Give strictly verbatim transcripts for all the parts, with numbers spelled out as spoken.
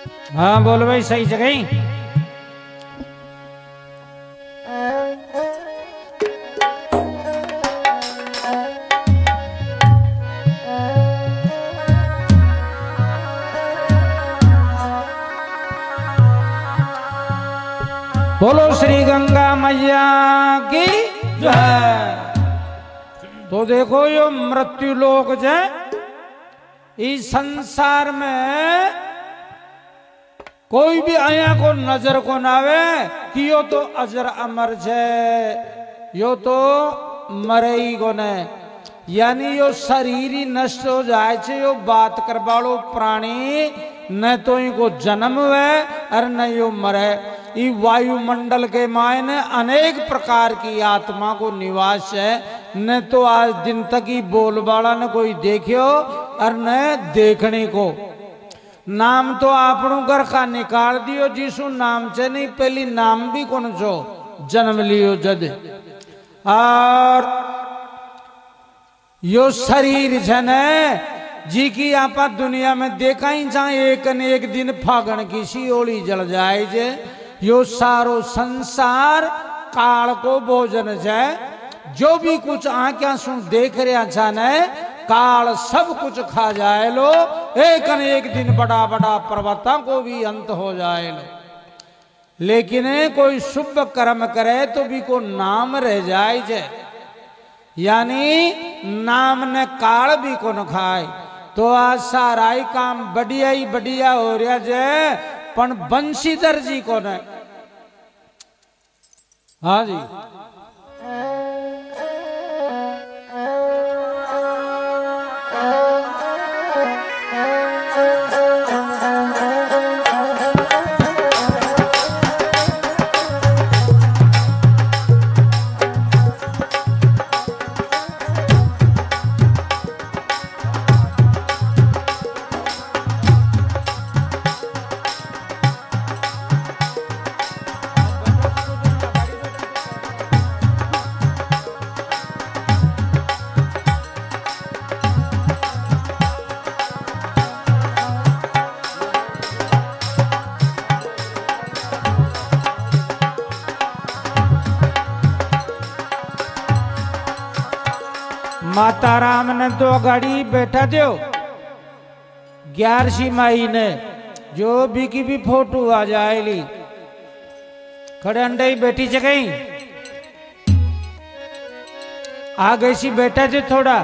हाँ बोल भाई, सही जगह ही। बोलो श्री गंगा मैया की जय। तो देखो यो मृत्यु लोक जे इस संसार में कोई भी आया को नजर को ना आवे कि यो तो अजर अमर छे, यो तो मरे ही को ने। यानी यो शरीर ही नष्ट हो जाए छे। यो बात करवालो प्राणी न तो इनको जन्म है और न यो मरे। ई वायुमंडल के मायने अनेक प्रकार की आत्मा को निवास है। न तो आज दिन तक ही बोलबाला ने कोई देखियो और न देखने को। नाम तो आपनों घर का निकाल दियो जिसु नाम से नहीं, पहली नाम भी कौन छो जन्म लियो जद। और यो शरीर जन जी की आप दुनिया में देखा ही चाहे एक न एक दिन फागण की शियोली जल जाए जे। यो सारो संसार काल को भोजन है। जो भी कुछ आंखें सुन देख रहा छाने काल सब कुछ खा जाए लो। एक न एक दिन बड़ा बड़ा पर्वतों को भी अंत हो जाए लो। लेकिन कोई शुभ कर्म करे तो भी को नाम रह जाए जे। यानी नाम ने काल भी को न खाए। तो आज सारा ही काम बढ़िया ही बढ़िया हो रहा जे, पण बंशीधर जी को न। हाँ जी, माता राम ने तो गाड़ी बैठा दो। ग्यारहवीं माई ने जो भी की भी फोटो आ जाएगी खड़े अंडे ही बैठी जगह आ गई सी बैठा जो थोड़ा।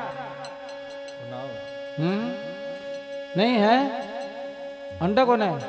हम्म नहीं है अंडा कौन है?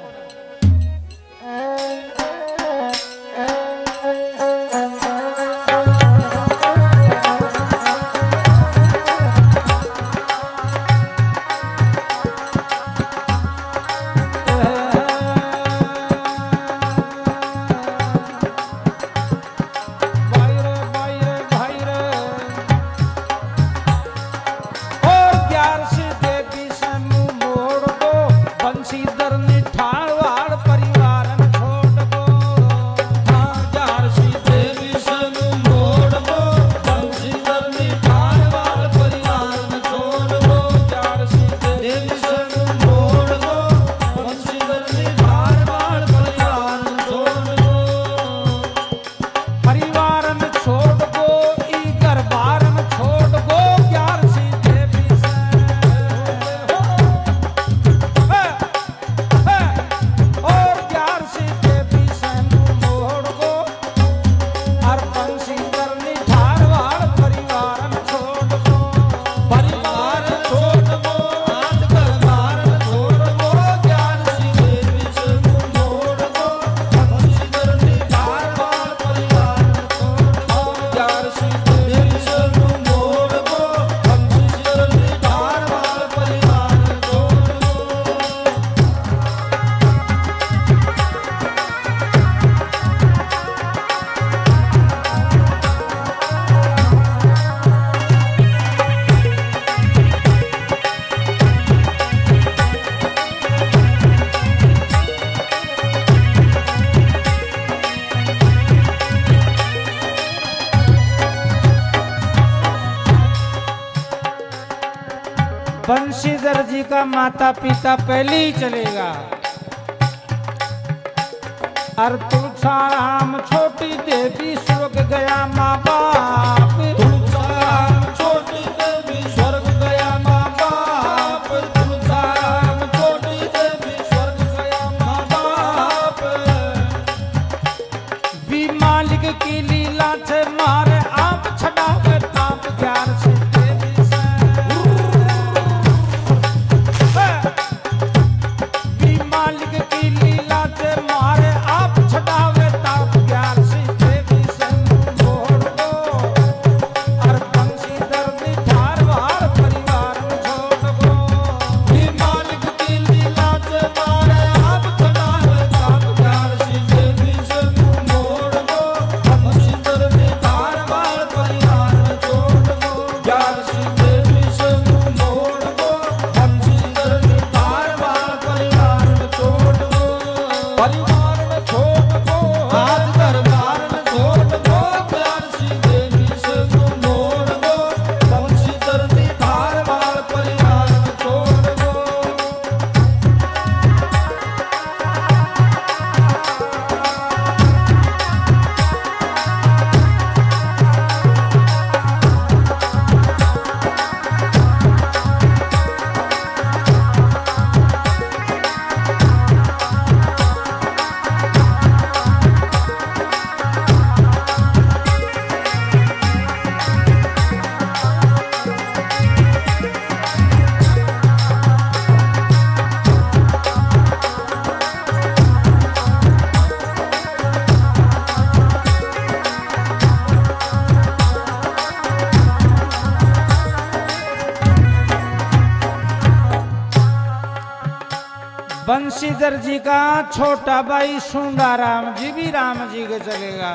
बंशीधर जी का माता पिता पहले ही चलेगा। अर तुलसाराम छोटी देवी स्वर्ग गया माँ बाप। तुलसाराम छोटी देवी स्वर्ग गया माँ बाप। तुलसाराम छोटी देवी स्वर्ग गया माँ बाप। भी मालिक की लीला से मारे आप छड़ावे ताप प्यार से देवी से। भी मालिक की लीला से मारे आप छड़ावे ताप प्यार से देवी से। मोड़ दो और बंसी दर्दी ठार वार परिवार में छोड़ दो। भी मालिक की लीला से मारे आप छड़ावे ताप प्यार से देवी से। मोड़ दो बंसी दर्दी ठार वार परिवार में छोड़ दो। प्यार से देवी से मोड़ दो बंसी दर्दी ठार वार परिवार में छोड़ दो। परिवार में छोड़ दो हाथ दरबार में छोड़ दो। प्यार से देवी से मोड़ दो बंसी दर्दी ठार वार परिवार में छोड़ दो। बंशीधर जी का छोटा भाई सुंदाराम जी भी राम जी के चलेगा।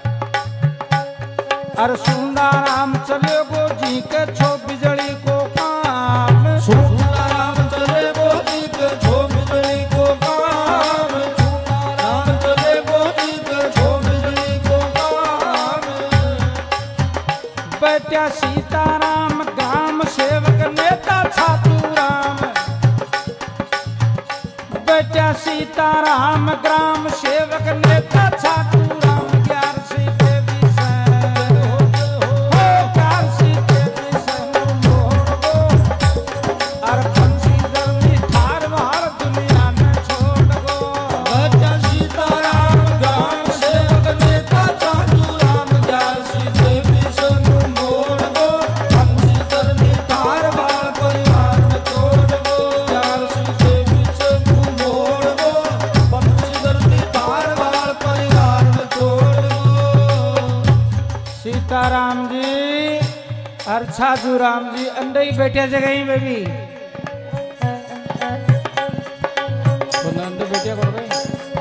और सुंदाराम चलेगो जी के छो बिजली को काम। सुंदराम चले बोली के छो बिजली को काम। सुंदराम चले बोली के छो बिजली को काम। बेटा सीताराम ग्राम सेवक नेता छातू राम। बेटा सीताराम ग्राम सेवक नेता छातू राम। प्यार से देवी से हो प्यार से देवी से मोड़ दो। और बंशीधर जी ठार वार दुनिया में छोड़ दो। बच्चा सीताराम ग्राम सेवक नेता छातू राम। प्यार से देवी से मोड़ दो बंशीधर जी ठार वार परिवार में छोड़ दो। प्यार से देवी से मोड़ दो बंशीधर जी ठार वार परिवार में छोड़ दो। सीताराम जी और छाजू राम जी अंडे ही बैठे जगह में भी अंडे बैठे कर भाई।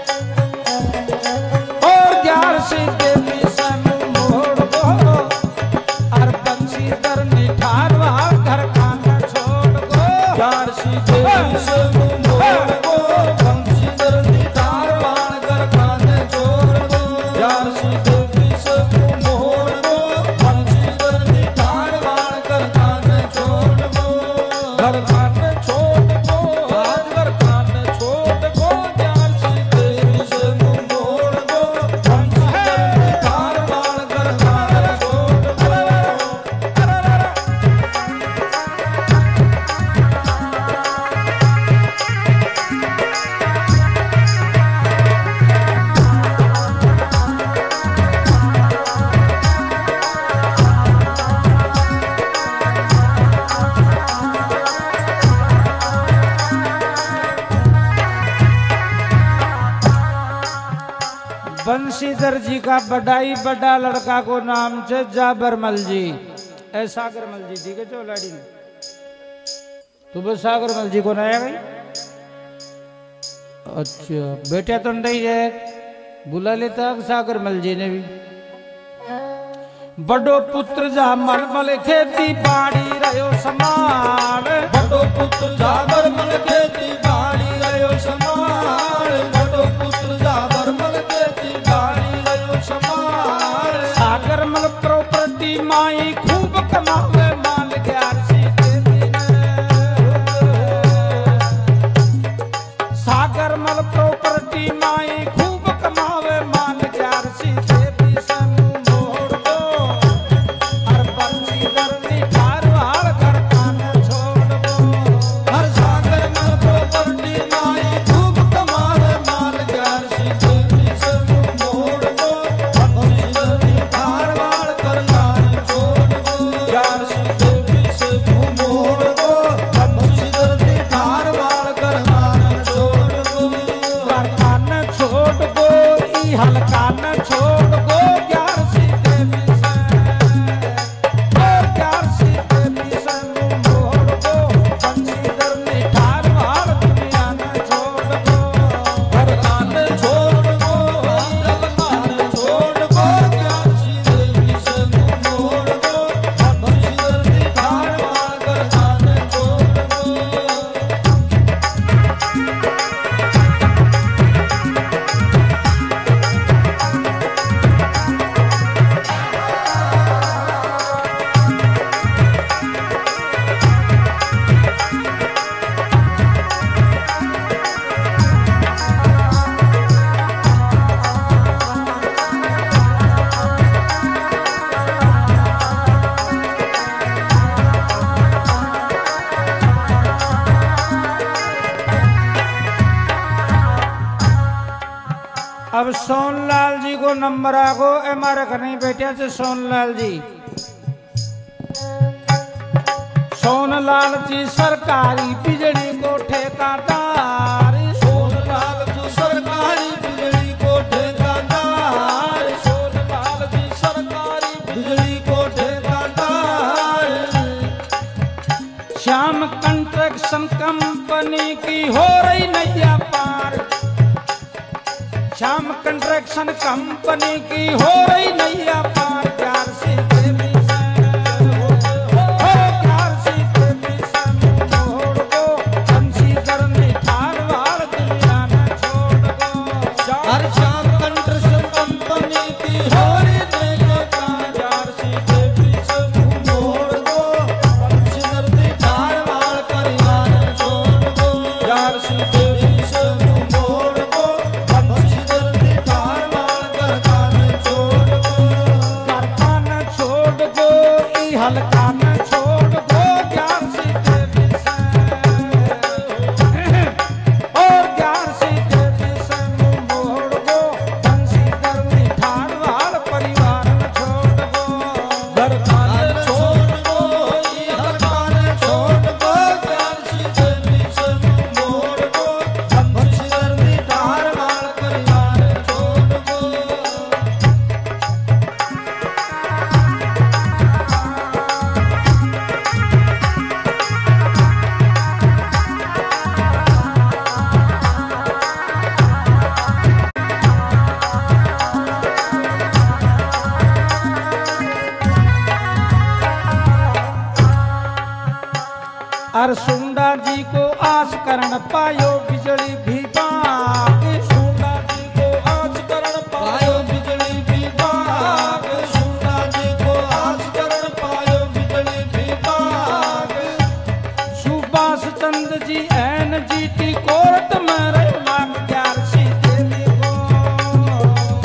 और प्यार से देवी से मोड़ दो। और बंशीधर निठार वहां घर खाना छोड़ दो। प्यार से देवी से मोड़ दो बंशीधर निठार वार घर खाने छोड़ दो। प्यार से देवी से मोड़ दो बंशीधर निठार वार घर खाने छोड़ दो। घर खाने छोड़ दो आज घर खाने छोड़ दो। प्यार से देवी से मोड़ दो बंशीधर निठार वार घर खाने छोड़ दो। बंशीधर जी का बड़ाई बड़ा लड़का को नाम से जाबरमल जी। ए सागरमल जी ठीक है जो लाड़ी ने तू बस सागरमल जी को नया गई। अच्छा बेटा तो नहीं है बुला लेता सागरमल जी ने भी। बड़ो पुत्र जा मलमल खेती बाड़ी रहो समान। बड़ो पुत्र जाबरमल खेती बाड़ी रहो समान। बड़ो पुत्र जाबरमल खेती बाड़ी रहो समान। सागरमल प्रॉपर्टी माई खूब कमावे माल ग्यार सी देवी ने। सागरमल प्रॉपर्टी माई खूब कमावे हल्का न छोड़ गो ग्यार सी देवी से ओ ग्यार सी देवी से मुंह मोड़ गो बंशीधर निठार वाल दुनिया न छोड़ गो हल्का न छोड़ गो हल्का न छोड़ गो ग्यार सी देवी से मुंह मोड़ गो बंशीधर निठार वाल दुनिया न छोड़ गो। अब सोनलाल जी को नंबर आगो हमारे घर नहीं बैठे थे सोनलाल जी सोनलाल जी सरकारी बिजली को ठेकेदार सोनलाल जी सरकारी बिजली को ठेकेदार सोनलाल जी सरकारी बिजली को ठेकेदार श्याम कंस्ट्रक्शन कंपनी की हो रही नैया पार श्याम कंस्ट्रक्शन कंपनी की हो रही नैया पार प्यार से देवी से हो प्यार से देवी से मुंह मोड़ गो बंशीधर निठार वाल दुनिया न छोड़ गो हर श्याम कंस्ट्रक्शन कंपनी की हो रही नैया पार प्यार से देवी से मुंह मोड़ गो बंशीधर निठार वाल परिवार न छोड़ गो प्यार से देवी से मुंह मोड़ गो बंशीधर निठार वाल करका न छोड़ गो करका न छोड़ गो ई हल्का न छोड़ गो प्यार से देवी से और प्यार से देवी से मुंह मोड़ गो बंशीधर निठार वाल परिवार न छोड़ गो घर खान छोड़ गो ई हर खान छोड़ गो प्यार सी देवी से मुंह मोड़ गो बंशीधर निठार वाल परिवार छोड़ गो। अर सुंडा जी को आस करण पायो बिजली विभाग सुंडा जी को आस करण पायो बिजली विभाग सुंडा जी को आस करण पायो बिजली विभाग Subhash Chandra ji N G T court में रहो लाख ग्यार सी देवी को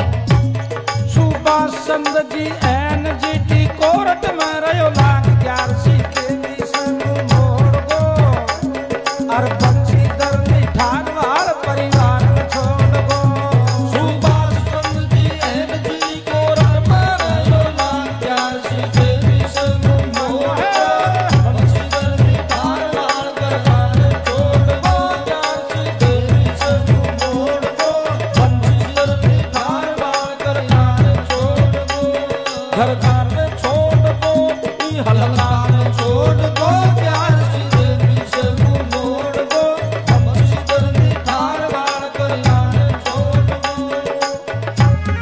Subhash Chandra ji N G T court में रहो लाख ग्यार सी देवी से मुंह मोड़ गो और बंशीधर निठार वाल परिवार न छोड़ गो सुभाष चंद्र जी एन जी को रमन लाख ग्यार सी देवी से मुंह मोड़ गो बंशीधर निठार वाल करका न छोड़ गो ग्यार सी देवी से मुंह मोड़ गो बंशीधर निठार वाल करका न छोड़ गो घर खान छोड़ गो ई हल्का न छोड़ गो प्यार सी देवी से मुंह मोड़ गो बंशीधर निठार वाल करका न छोड़ गो।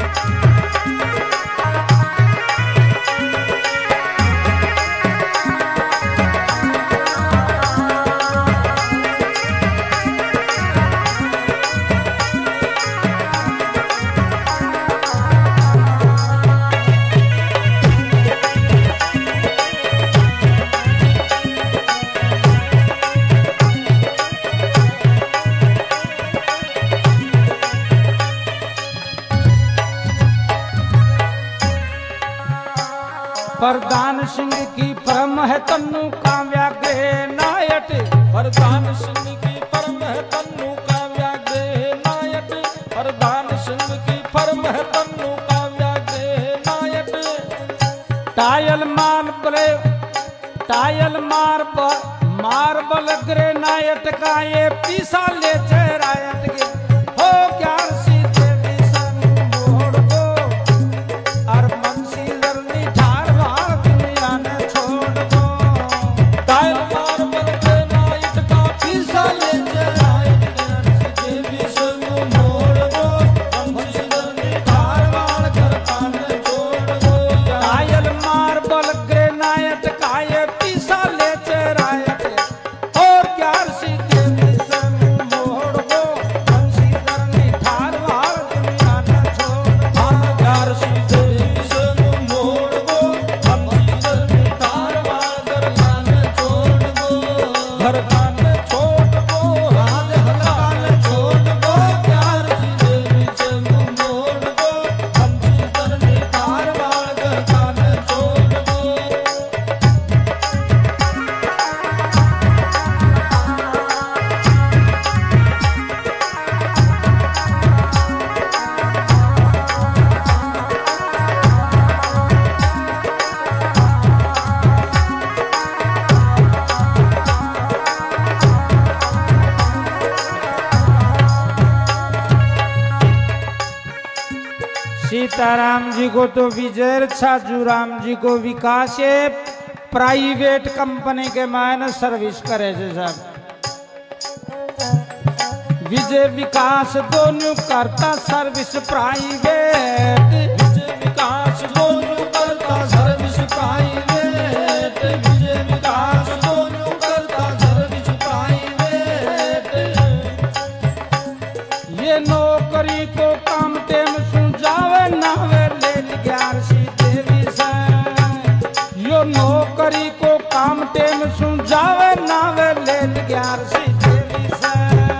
प्रधान सिंह की परम है तन्नू काव्या ग्रह नायट प्रधान सिंह की परम है तन्नू काव्या ग्रह नायक प्रधान सिंह की परम है तन्नू काव्या ग्रह नायक टायल मार बले टायल मार पर मार्बल ग्रेनाइट का ये पीसा ले चरायट के हो क्या सी देवी संग सीताराम जी को तो विजय छाजू राम जी को विकास प्राइवेट कंपनी के मायने सर्विस करे छे साहब। विजय विकास दोनों करता सर्विस प्राइवेट, विजय विकास दोनों करता सर्विस प्राइवेट, विजय विकास दोनों करता सर्विस प्राइवेट। ये नौकरी को काम टेम सुझावे नावे ले ग्यार सी देवी से, यो नौकरी को काम टेम सुझावे नावे ले ग्यार सी देवी से,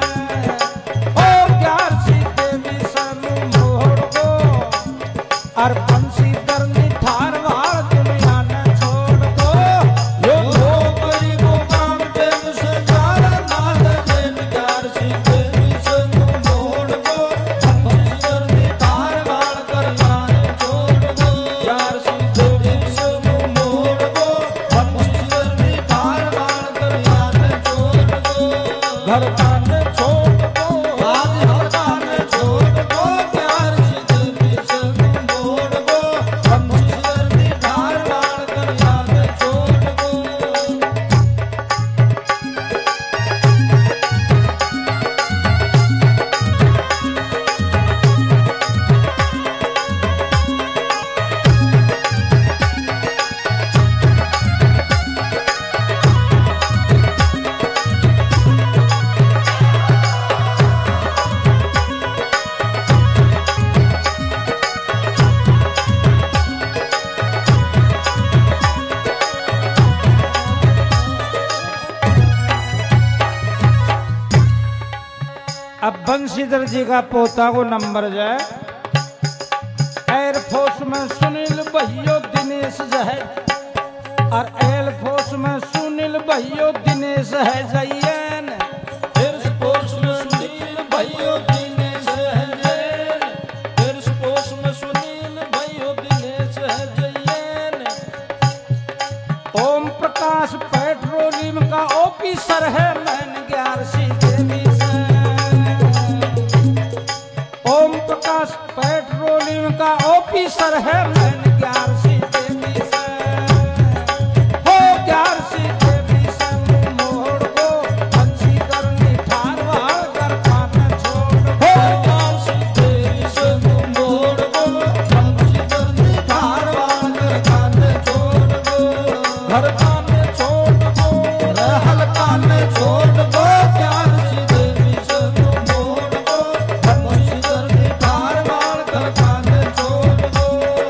और ग्यार सी देवी से मोड़ को और बंसी तरनी ठार वार दुनिया ने छोड़ दो। यो नौकरी को काम टेम से जावे नावे ले ग्यार सी देवी से मोड़ दो, बंसी तरनी ठार वार कर जाने छोड़ दो। ग्यार सी देवी से मोड़ दो, बंसी तरनी ठार वार कर जाने छोड़ दो। घर काने छोड़ दो, आज हर काने छोड़ दो, ग्यार सी देवी से मोड़ दो, बंसी तरनी ठार वार कर जाने छोड़ दो। अब बंशीधर जी का पोता को नंबर जाए एयरफोर्स में सुनील भैयो दिनेश है, और एयरफोर्स में सुनील भैयो दिनेश है जैन, एयरफोर्स में सुनील भैयो दिनेश है जैन, एयरफोर्स में सुनील भैयो दिनेश है जैन। ओम प्रकाश पेट्रोलियम का ऑफिसर है मैन ग्यार सी देवी से, ओम प्रकाश पेट्रोलियम का ऑफिसर है मैन ग्यार सी देवी से, हो ग्यार सी देवी से मोड़ को बंसी करनी ठार वार कर पाना छोड़ दो। ग्यार सी देवी से मोड़ दो, बंसी तरनी ठार वार कर काने छोड़ दो। घर काने छोड़ दो, रहल काने छोड़ दो, ग्यार सी देवी से मोड़ दो, बंसी तरनी ठार वार कर काने छोड़ दो।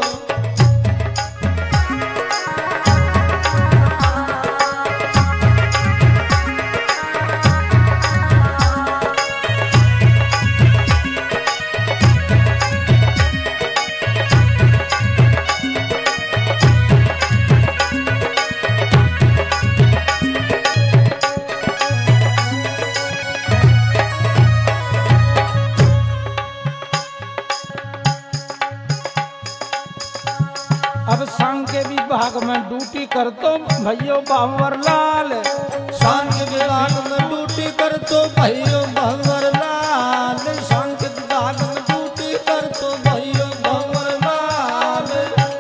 अब संघ के विभाग में ड्यूटी कर तो भैयो बाबर लाल, सांग विभाग में ड्यूटी कर तो भैयो भंवर लाल, सांग विभाग में ड्यूटी कर तो भैयो भंवर लाल।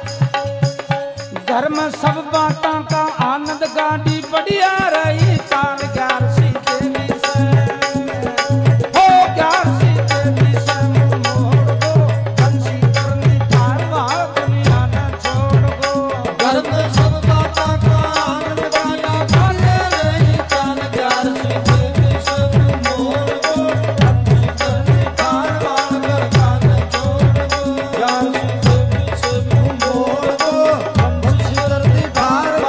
घर में सब बातों का आनंद गाड़ी बढ़िया रही चाल ग्यार सी देवी से, हो ग्यार सी देवी से मोड़ दो बंसी करनी ठार वार दुनिया न छोड़ दो। घर में सब बाता का आनंद गाना गाने रही चाल ग्यार सी देवी से मोड़ दो, बंसी करनी ठार वार कर काने छोड़ दो। ग्यार सी देवी से मोड़ दो, बंसी करनी ठार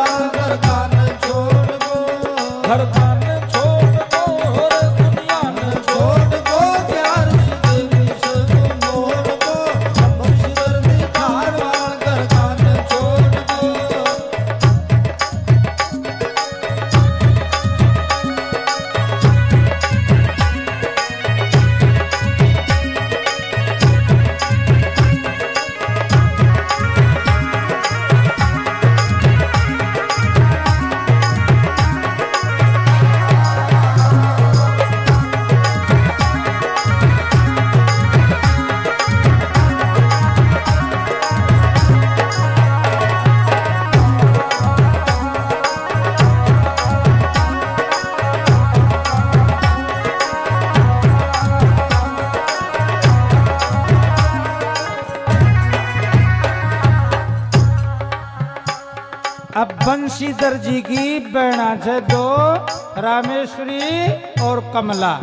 बंशीधर जी की बहना है दो, रामेश्वरी और कमला।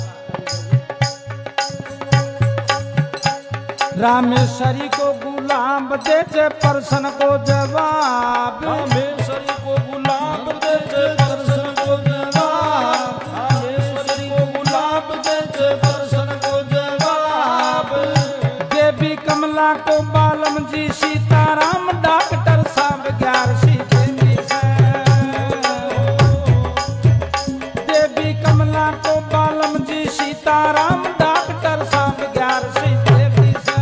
रामेश्वरी को गुलाब देते परसन को जवाब, रामेश्वरी को गुलाब देते परसन को जवाब, रामेश्वरी को गुलाब देते परसन को जवाब। देवी कमला को बालम जी सीताराम डॉक्टर साहब ग्यारह सी देवी से। देवी कमला को बालम जी सीताराम डॉक्टर साहब ग्यारह सी देवी से।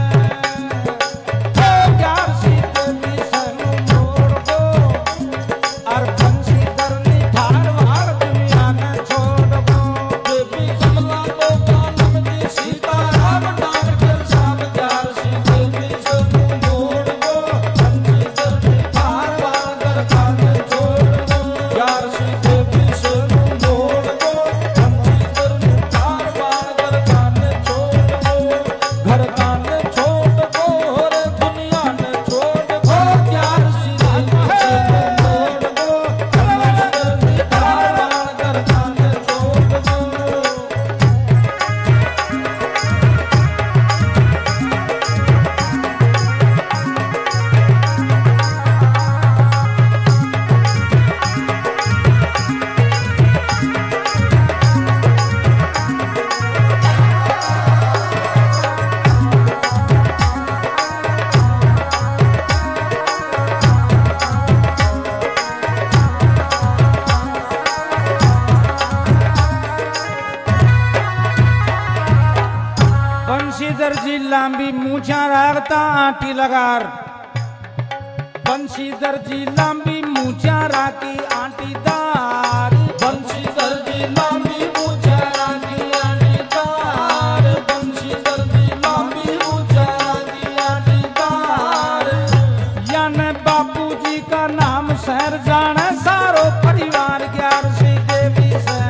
ग्यारह सी देवी से मोड़ दो और बंशीधर निठार वार दुनिया ने छोड़ दो। देवी कमला को बालम जी सीताराम डॉक्टर साहब ग्यारह सी देवी से मोड़ दो, बंशीधर निठार वार खाने छोड़ दो। ग्यारह सी देवी से मोड़ दो, बंशीधर निठार वार खाने छोड़ दो। घर खाने छोड़ दो रे दुनिया ने छोड़ दो। ग्यारह सी देवी से मोड़ दो, बंशीधर निठार वार खाने छोड़ दो। बंशीधर जी लांबी मूछा रागता आटी लगार। बंशीधर जी लांबी मूछा राकी आटी दार। बंशीधर जी लांबी मूछा राकी आटी दार, बंशीधर जी लांबी मूछा राकी आटी दार। याने बापू जी का नाम शहर जाने सारो परिवार ग्यारह सी देवी से।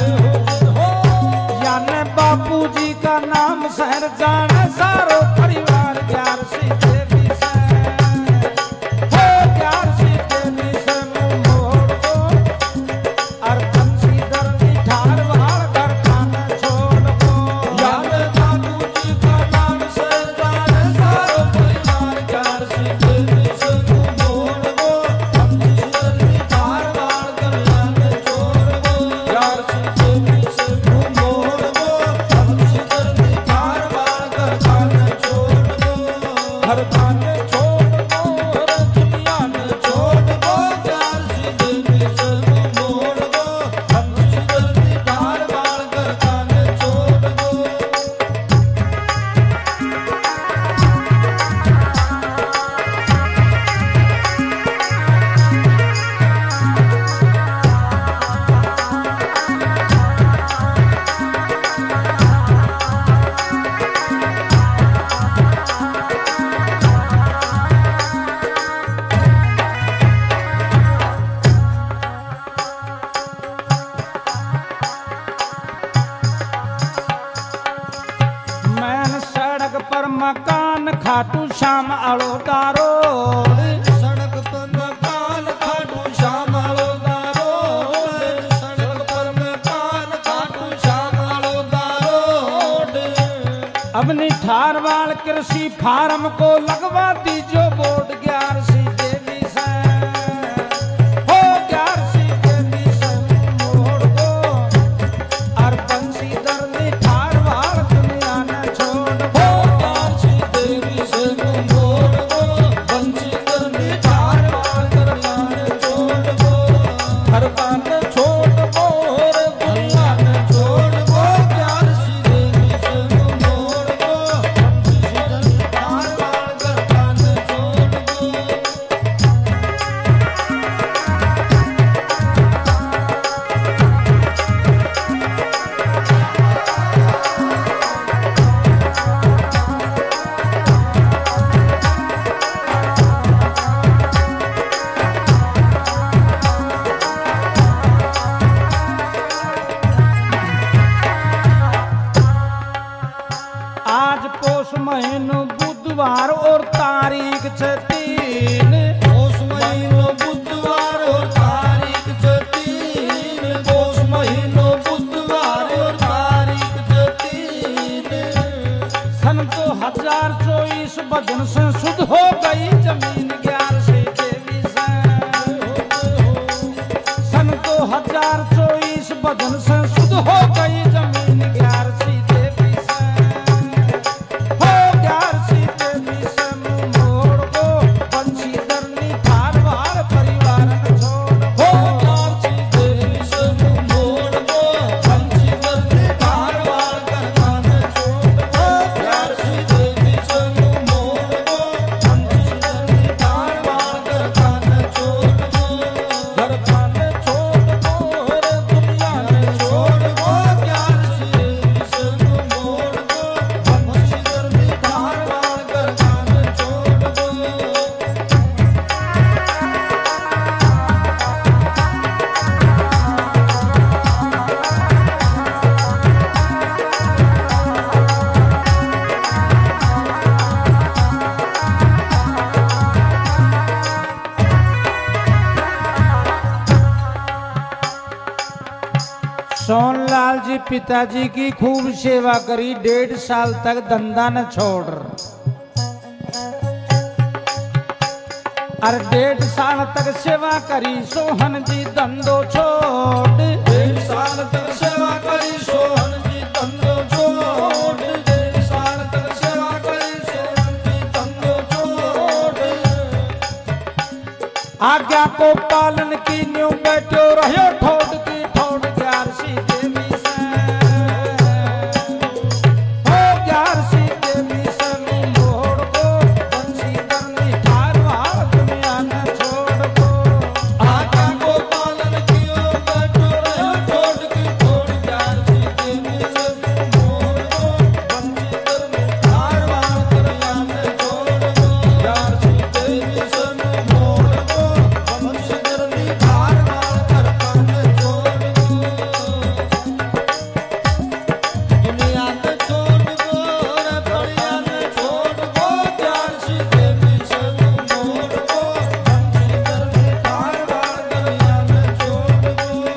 याने बापू जी का नाम शहर जाने सारो परिवार ग्यारह सी देवी से। हो ग्यारह सी देवी से मोड़ दो और बंशीधर निठार वार घर खाने छोड़ दो। याद बाबू जी का नाम से जाने सारो परिवार ग्यारह सी देवी से मोड़ दो, बंशीधर निठार वार खाने छोड़ दो। ग्यारह सी देवी से मोड़ दो, बंशीधर निठार वार खाने छोड़ दो। घर खाने छोड़ दो रे दुनिया ने छोड़ दो। ग्यारह सी देवी से मोड़ दो, बंशीधर निठार वार खाने छोड़ दो। मैन सड़क पर मकान खाटू श्याम अड़ोदारो। सड़क पर मकान खाटू श्याम अड़ोदारो, सड़क पर मकान खाटू श्याम अड़ोदारो। अब निठार वाल कृषि फार्म को लगवा दीजो बोर्ड ग्यारह सी देवी से। हो ग्यारह सी देवी से मोड़ दो और बंशीधर निठार वाल दुनिया ने छोड़ दो। ग्यारह सी देवी से मोड़ दो, बंशीधर निठार वार खाने छोड़ दो। घर खाने छोड़ दो रे दुनिया ने छोड़ दो। ग्यारह सी देवी से मोड़ दो, बंशीधर निठार वार खाने छोड़ दो। आज पोष महीनो बुधवार और तारीख छे तीन। पोष महीनो बुधवार सन दो हजार चौबीस बदन से शुद्ध हो गई जमीन ग्यारह से देवी से सन दो हजार चौबीस बदन से शुद्ध हो गई जमीन ग्यारह से देवी से हो ग्यारह से देवी से मुंह मोड़ को बंशीधर निठार वार परिवार न छोड़ हो ग्यारह सी देवी से मुंह मोड़ को बंशीधर निठार वार करखान छोड़ हो ग्यारह सी देवी से मुंह मोड़ को बंशीधर निठार वार करखान छोड़ घर खाने छोड़ को रे दुनिया ने छोड़ को ग्यारह सी देवी से मुंह मोड़ को बंशीधर निठार वार करखान छोड़ को सोनलाल जी पिताजी की खूब सेवा करी, डेढ़ साल तक धंधा न छोड़। और डेढ़ साल तक सेवा करी सोहन जी धंधो छोड़। डेढ़ साल तक सेवा करी सोहन जी धंधो छोड़ डेढ़ साल तक सेवा करी सोहन जी धंधो छोड़ आज्ञा को पालन की न्यू बैठो रहो ठोड़ की ठोड़ ग्यारह सी देवी से हो ग्यारह सी देवी से मुंह मोड़ को बंशीधर निठार वार दुनिया न छोड़ को आज्ञा को पालन कियो बैठो रहो ठोड़ की ठोड़ ग्यारह सी देवी से मुंह मोड़ को बंशीधर निठार वार दुनिया ने छोड़ को ग्यारह सी देवी से मुंह मोड़ को बंशीधर निठार वार करखान छोड़ को दुनिया ने छोड़ को रे बढ़िया ने छोड़ को ग्यारह सी देवी से मुंह मोड़ को बंशीधर निठार वार दुनिया ने छोड़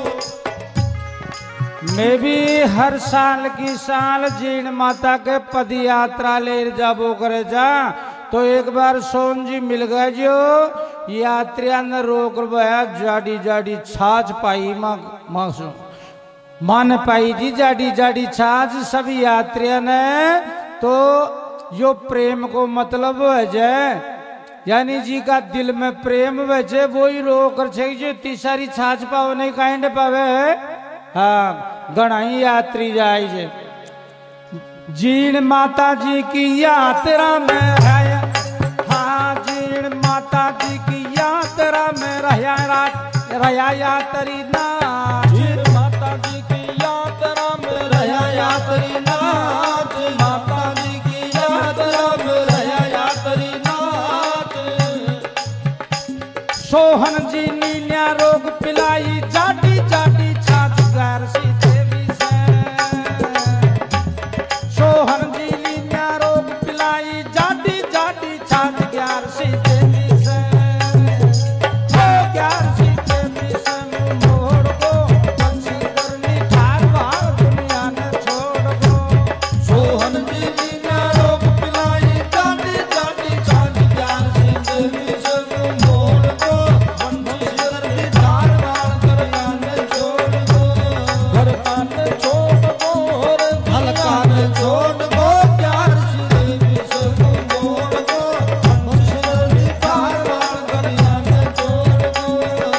को मैं भी हर साल की साल जीण माता के पद यात्रा ले जाबो करे जा तो एक बार सोन जी मिल गए जो यात्रिया ने रोक रहा जाडी जाडी छाछ पाई माँ मासू मान पाई जी जाडी जाडी छाछ सब यात्रिया ने तो यो प्रेम को मतलब वजह यानी जी का दिल में प्रेम वजह वही रोकर छे जो तीसरी छाछ पाओ नहीं काइंड पावे हाँ गणाई यात्री जाए जे जीण माता जी की यात्रा में है हाँ जीण माता जी की यात्रा में रहा रहा यात्री ना जीण माता जी की यात्रा में रहा यात्री नाथ माता जी की यात्रा में रहा यात्री नाथ सोहन जी नीन्या रोग पिलाई जाटी जाटी छाछ ग्यारह सी देवी से सोहन जी नीन्या रोग पिलाई जाटी जाटी छाछ ग्यारह सी देवी से हो ग्यारह सी देवी से मुंह मोड़ को बंशीधर निठार वार दुनिया ने छोड़ को सोहन जी लीला रोग पिलाई जाती जाती छाछ ग्यारह सी देवी से मुंह मोड़ को बंशीधर निठार वार दुनिया ने छोड़ को घर कान छोड़ को रे हल्का ने छोड़ को ग्यारह सी देवी से मुंह मोड़ को बंशीधर निठार वार दुनिया ने छोड़ को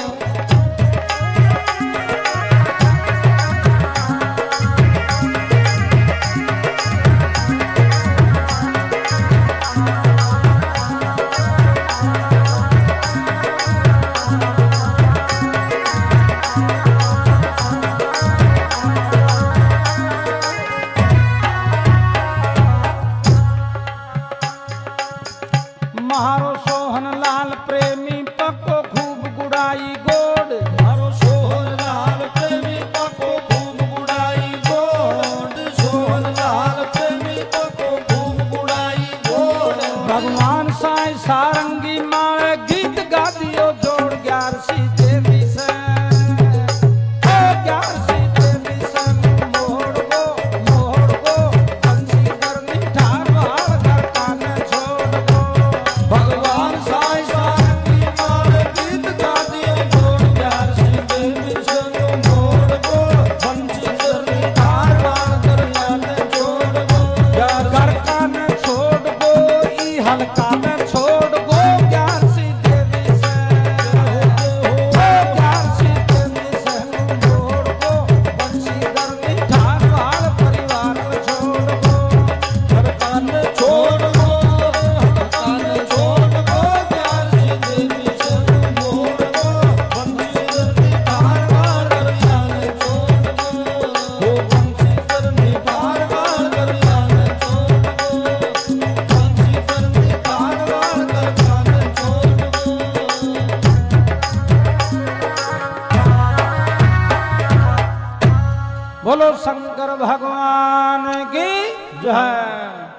महारो सोहन लाल प्रेमी पक्को खूब गुड़ाई गोड़ मारो सोहन लाल प्रेमी पको खूब गुड़ाई गोड़ सोहन लाल प्रेमी पको खूब गुड़ाई गोड़ भगवान साईं सारंगी माए गीत गा दियो जोड़ ग्यारह सी देवी से हो ग्यारह सी देवी से मुंह मोड़ को मोड़ को बंशीधर निठार वार बोलो शंकर भगवान की जय।